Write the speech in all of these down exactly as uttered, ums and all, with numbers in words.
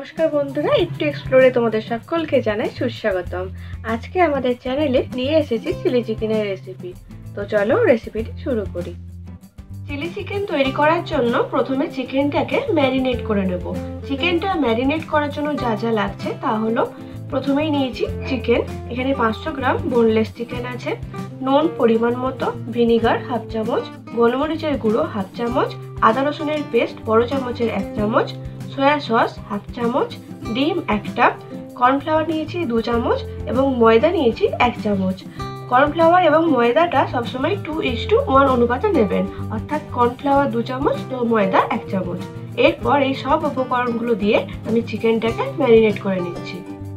নমস্কার বন্ধুরা, একটু এক্সপ্লোরে তোমাদের সকলকে জানাই সুস্বাগতম। আজকে আমাদের চ্যানেলে নিয়ে এসেছি চিলি চিকেনের রেসিপি। তো চলো রেসিপিটি শুরু করি। চিলি চিকেন তৈরি করার জন্য প্রথমে চিকেনটাকে ম্যারিনেট করে নেব। চিকেনটা ম্যারিনেট করার জন্য যা যা লাগছে তা হলো, প্রথমেই নিয়েছি চিকেন, এখানে পাঁচশো গ্রাম বোনলেস চিকেন আছে, নুন পরিমাণ মতো, ভিনিগার হাফ চামচ, গোলমরিচের গুঁড়ো হাফ চামচ, আদা রসুনের পেস্ট বড় চামচের এক চামচ, সয়া সস হাফ চামচ, ডিম একটা, কর্নফ্লাওয়ার নিয়েছি দু চামচ এবং ময়দা নিয়েছি এক চামচ। কর্নফ্লাওয়ার এবং ময়দাটা সবসময় টু ইস টু ওয়ান অনুপাতে নেবেন, অর্থাৎ কর্নফ্লাওয়ার দু চামচ তো ময়দা এক চামচ। এরপর এই সব উপকরণগুলো দিয়ে আমি চিকেনটাকে ম্যারিনেট করে নিচ্ছি।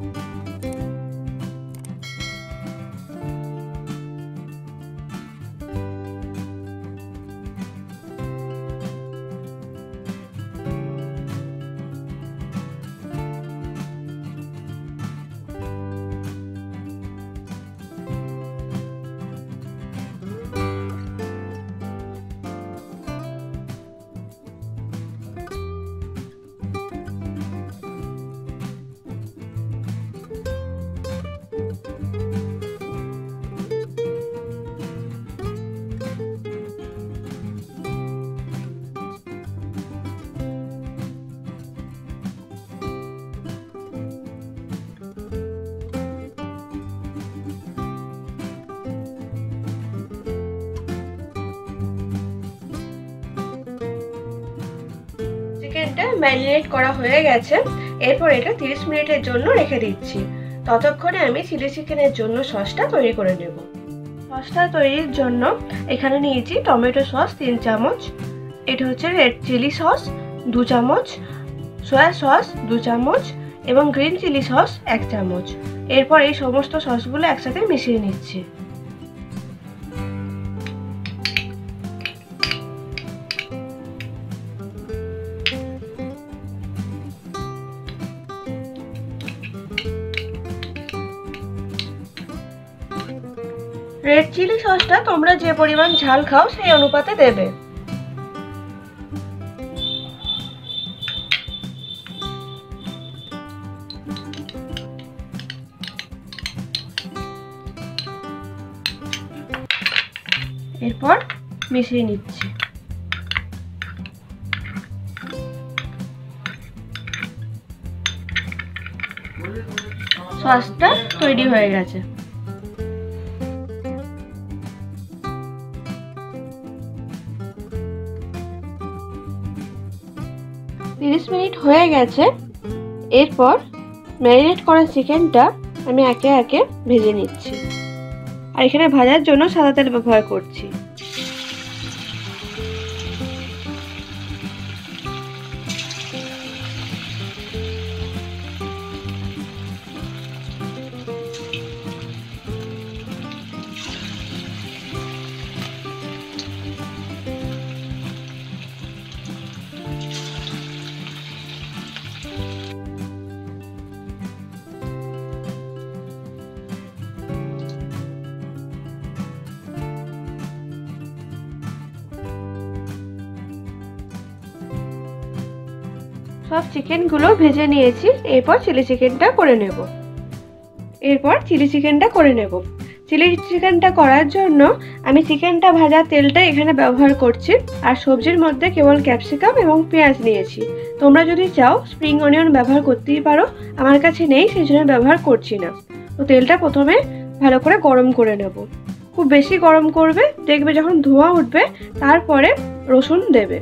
চিকেনটা ম্যারিনেট করা হয়ে গেছে। এরপর এটা তিরিশ মিনিটের জন্য রেখে দিচ্ছি। ততক্ষণে আমি চিলি চিকেনের জন্য সসটা তৈরি করে নেব। সসটা তৈরির জন্য এখানে নিয়েছি টমেটো সস তিন চামচ, এটা হচ্ছে রেড চিলি সস দু চামচ, সয়া সস দু চামচ এবং গ্রিন চিলি সস এক চামচ। এরপর এই সমস্ত সসগুলো একসাথে মিশিয়ে নিচ্ছি। রেড চিলি সসটা তোমরা যে পরিমাণ ঝাল খাও সেই অনুপাতে দেবে। এরপর মিশিয়ে নিচ্ছি। সসটা তৈরি হয়ে গেছে। তিরিশ মিনিট হয়ে গেছে। এরপর ম্যারিনেট করা চিকেনটা আমি একে একে ভেজে নিচ্ছি, আর এখানে ভাজার জন্য সাদা তেল ব্যবহার করছি। সব চিকেনগুলো ভেজে নিয়েছি। এরপর চিলি চিকেনটা করে নেব। এরপর চিলি চিকেনটা করে নেব চিলি চিকেনটা করার জন্য আমি চিকেনটা ভাজা তেলটা এখানে ব্যবহার করছি, আর সবজির মধ্যে কেবল ক্যাপসিকাম এবং পেঁয়াজ নিয়েছি। তোমরা যদি চাও স্প্রিং অনিয়ন ব্যবহার করতেই পারো, আমার কাছে নেই সেই জন্য ব্যবহার করছি না। তো তেলটা প্রথমে ভালো করে গরম করে নেব। খুব বেশি গরম করবে, দেখবে যখন ধোঁয়া উঠবে তারপরে রসুন দেবে।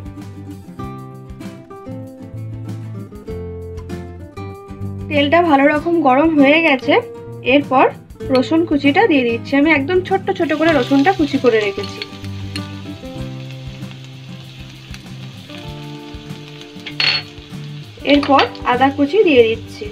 তেলটা ভালো রকম গরম হয়ে গেছে। এরপর রসুন কুচিটা দিয়ে দিচ্ছি। আমি একদম ছোট্ট ছোট করে রসুনটা কুচি করে রেখেছি। এরপর আদা কুচি দিয়ে দিচ্ছি।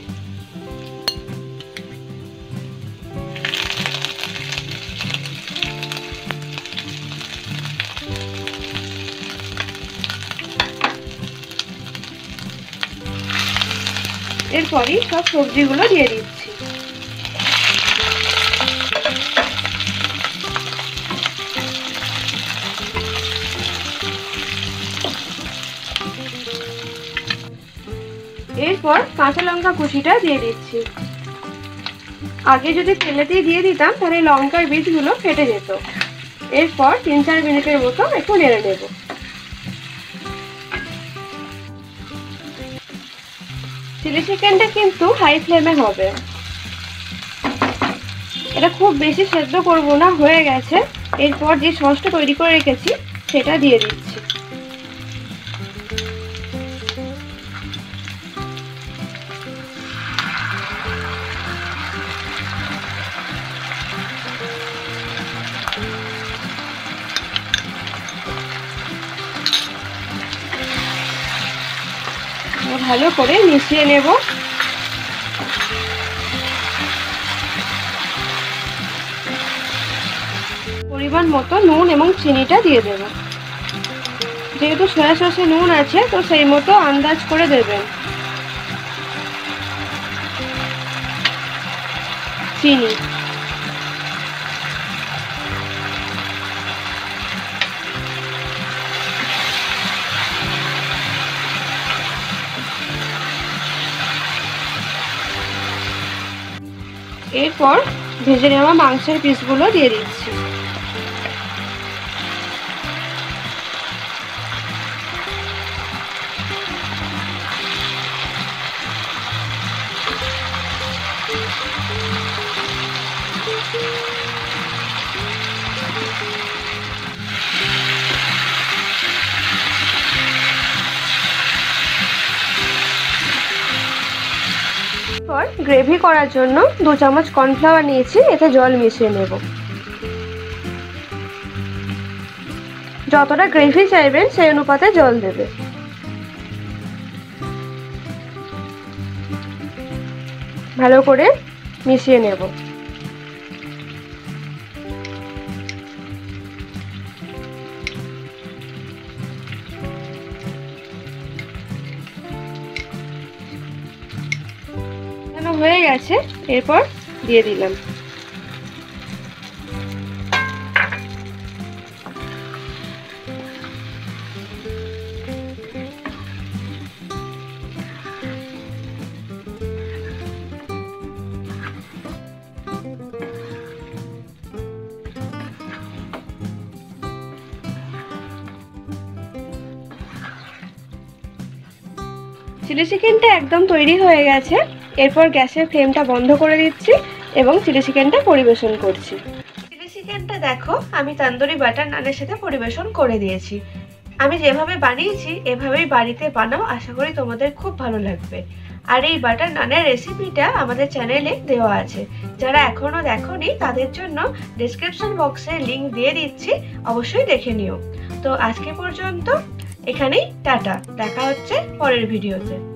এরপরই সব সবজিগুলো দিয়ে দিচ্ছি। এরপর কাঁচা লঙ্কা কুচিটা দিয়ে দিচ্ছি। আগে যদি তেলেতেই দিয়ে দিতাম তাহলে লঙ্কার বীজগুলো ফেটে যেত। এরপর তিন চার মিনিটের মতো একটু নেড়ে নেব। চিলি চিকেনটা কিন্তু হাই ফ্লেমে হবে, এটা খুব বেশি সেদ্ধ করব না, হয়ে গেছে। এরপর যে সসটা তৈরি করে রেখেছি সেটা দিয়ে দিচ্ছি। ভালো করে মিশিয়ে নেব। পরিমাণ মতো নুন এবং চিনিটা দিয়ে দেব। যেহেতু সয়া সসে নুন আছে তো সেই মতো আন্দাজ করে দেবেন। চিনি, এরপর ভেজে নেওয়া মাংসের পিসগুলো দিয়ে দিচ্ছি। গ্রেভি করার জন্য দু চামচ কর্নফ্লাওয়ার নিয়েছি, এতে জল মিশিয়ে নেব। যতটা গ্রেভি চাইবেন সেই অনুপাতে জল দেবে। ভালো করে মিশিয়ে নেব। হয়ে গেছে, এরপর দিয়ে দিলাম। চিলি চিকেনটা একদম তৈরি হয়ে গেছে। এরপর গ্যাসের ফ্লেমটা বন্ধ করে দিচ্ছি এবং চিলি চিকেনটা পরিবেশন করছি। চিলি চিকেনটা দেখো আমি তন্দুরি বাটার নানের সাথে পরিবেশন করে দিয়েছি। আমি যেভাবে বানিয়েছি এভাবেই বাড়িতে বানাও, আশা করি তোমাদের খুব ভালো লাগবে। আর এই বাটার নানের রেসিপিটা আমাদের চ্যানেলে দেওয়া আছে, যারা এখনো দেখোনি তাদের জন্য ডেসক্রিপশন বক্সে লিংক দিয়ে দিচ্ছি, অবশ্যই দেখে নিও। তো আজকে পর্যন্ত এখানেই, টাটা, দেখা হচ্ছে পরের ভিডিওতে।